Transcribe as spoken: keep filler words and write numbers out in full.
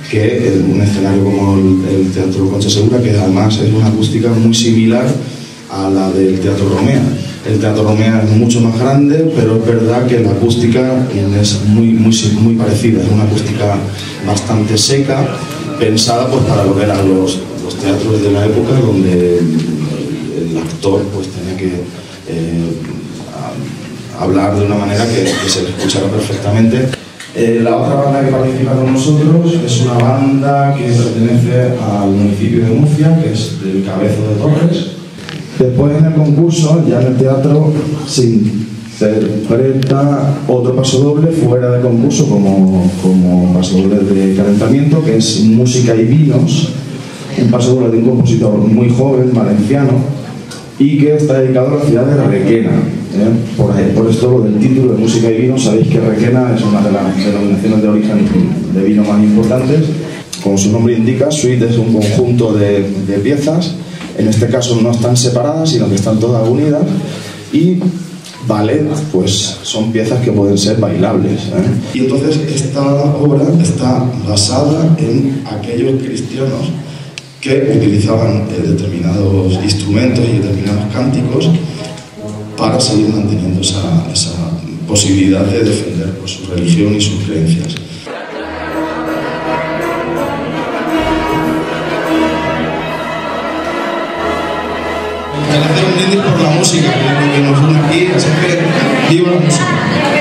que el, un escenario como el, el Teatro Concha Segura, que además es una acústica muy similar a la del Teatro Romea. El Teatro Romea es mucho más grande, pero es verdad que la acústica es muy, muy, muy parecida, es una acústica bastante seca, pensada pues para lo que eran los, los teatros de la época, donde el, el actor pues tenía que eh, a, hablar de una manera que, que se le escuchara perfectamente. Eh, la otra banda que participa con nosotros es una banda que pertenece al municipio de Murcia, que es del Cabezo de Torres. Después en el concurso, ya en el teatro, se interpreta otro paso doble fuera del concurso como, como paso doble de calentamiento, que es Música y Vinos, un paso doble de un compositor muy joven, valenciano, y que está dedicado a la ciudad de Requena. ¿eh? Por, ahí, por esto lo del título de Música y Vinos, sabéis que Requena es una de las denominaciones de origen de vino más importantes. Como su nombre indica, suite es un conjunto de, de piezas. En este caso no están separadas, sino que están todas unidas, y ballet, pues son piezas que pueden ser bailables. ¿eh? Y entonces esta obra está basada en aquellos cristianos que utilizaban determinados instrumentos y determinados cánticos para seguir manteniendo esa, esa posibilidad de defender pues, su religión y sus creencias. Hay que hacer un brindis por la música, que es lo que nos une aquí, así que viva la música.